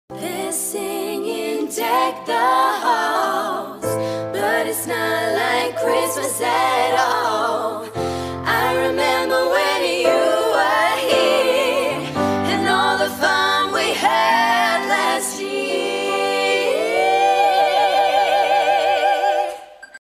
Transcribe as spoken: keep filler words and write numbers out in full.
They're singing deck the halls, but it's not like Christmas at all.